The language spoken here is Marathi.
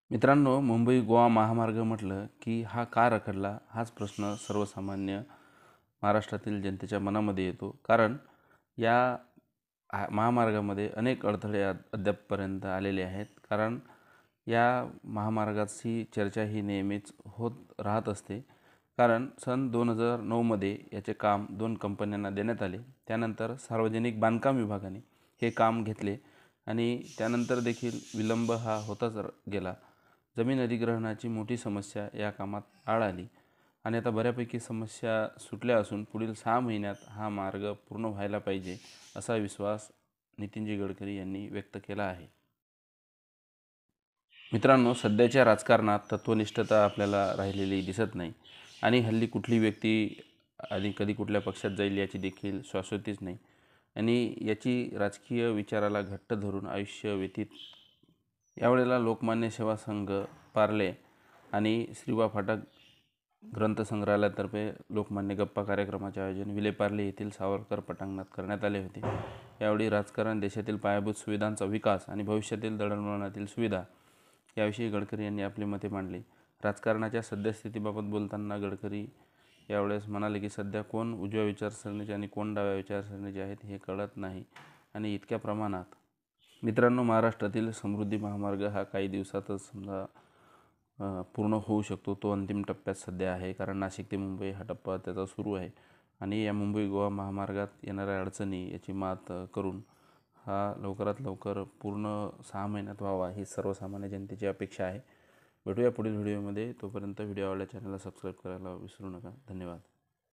मित्रांनो, मुंबई गोवा महामार्ग म्हटलं की हा का रखडला हाच प्रश्न सर्वसामान्य महाराष्ट्रातील जनतेच्या मनामध्ये येतो. कारण या महामार्गामध्ये अनेक अडथळे अद्यापपर्यंत आलेले आहेत. कारण या महामार्गाची चर्चा ही नेहमीच होत राहत असते. कारण सन 2009मध्ये याचे काम 2 कंपन्यांना देण्यात आले. त्यानंतर सार्वजनिक बांधकाम विभागाने हे काम घेतले आणि त्यानंतर देखील विलंब हा होतच गेला. जमीन अधिग्रहणाची मोठी समस्या या कामात आळ आली आणि आता बऱ्यापैकी समस्या सुटल्या असून पुढील 6 महिन्यात हा मार्ग पूर्ण व्हायला पाहिजे असा विश्वास नितीनजी गडकरी यांनी व्यक्त केला आहे. मित्रांनो, सध्याच्या राजकारणात तत्वनिष्ठता आपल्याला राहिलेली दिसत नाही आणि हल्ली कुठली व्यक्ती आणि कधी कुठल्या पक्षात जाईल याची देखील शाश्वतीच नाही आणि याची राजकीय विचाराला घट्ट धरून आयुष्य व्यतीत. यावेळेला लोकमान्य सेवा संघ, पार्ले आणि श्रीबा फाटक ग्रंथसंग्रहालयातर्फे लोकमान्य गप्पा कार्यक्रमाचे आयोजन विलेपार्ले येथील सावरकर पटांगणात करण्यात आले होते. यावेळी राजकारण, देशातील पायाभूत सुविधांचा विकास आणि भविष्यातील दळणवळणातील सुविधा याविषयी गडकरी यांनी आपली मते मांडली. राजकारणाच्या सद्यस्थितीबाबत बोलताना गडकरी यावेळेस म्हणाले की सध्या कोण उजव्या विचारसरणीचे आणि कोण डाव्या विचारसरणीचे आहेत हे कळत नाही आणि इतक्या प्रमाणात. मित्रांनो, महाराष्ट्रातील समृद्धी महामार्ग हा काही दिवसातच समजा पूर्ण होऊ शकतो. तो अंतिम टप्प्यात सध्या आहे. कारण नाशिक ते मुंबई हा टप्पा त्याचा सुरू आहे आणि या मुंबई गोवा महामार्गात येणाऱ्या अडचणी याची मात करून हा लवकरात लवकर पूर्ण 6 महिन्यात व्हावा ही सर्वसामान्य जनतेची अपेक्षा आहे. भेटूया पुढील व्हिडिओमध्ये. तोपर्यंत व्हिडिओ आवडल्यास चॅनलला सबस्क्राईब करायला विसरू नका. धन्यवाद.